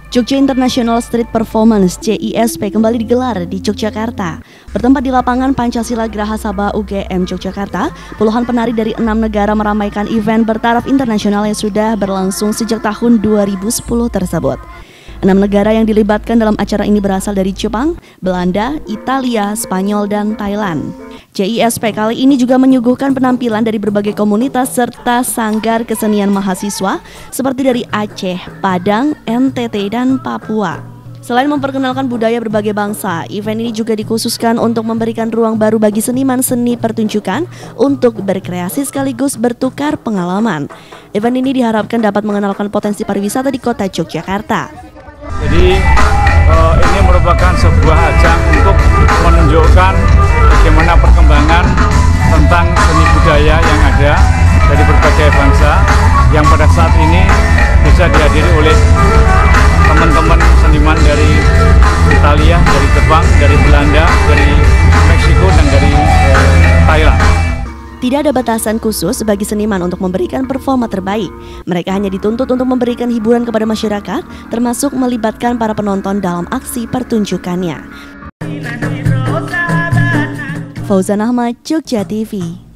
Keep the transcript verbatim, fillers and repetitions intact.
Jogja International Street Performance J I S P kembali digelar di Yogyakarta. Bertempat di lapangan Pancasila Geraha Sabha U G M Yogyakarta, puluhan penari dari enam negara meramaikan event bertaraf internasional yang sudah berlangsung sejak tahun dua ribu sepuluh tersebut. Enam negara yang dilibatkan dalam acara ini berasal dari Jepang, Belanda, Italia, Spanyol, dan Thailand. J I S P kali ini juga menyuguhkan penampilan dari berbagai komunitas serta sanggar kesenian mahasiswa seperti dari Aceh, Padang, N T T, dan Papua. Selain memperkenalkan budaya berbagai bangsa, event ini juga dikhususkan untuk memberikan ruang baru bagi seniman seni pertunjukan untuk berkreasi sekaligus bertukar pengalaman. Event ini diharapkan dapat mengenalkan potensi pariwisata di kota Yogyakarta. Jadi uh, ini merupakan sebuah ajang untuk menunjukkan bagaimana perkembangan tentang seni budaya yang ada dari berbagai bangsa yang pada saat ini bisa dihadiri oleh teman-teman seniman dari Italia, dari Jepang, dari Belanda, dari Meksiko, dan dari uh, Thailand. Tidak ada batasan khusus bagi seniman untuk memberikan performa terbaik. Mereka hanya dituntut untuk memberikan hiburan kepada masyarakat, termasuk melibatkan para penonton dalam aksi pertunjukannya. Fauzan Ahmad, Jogja T V.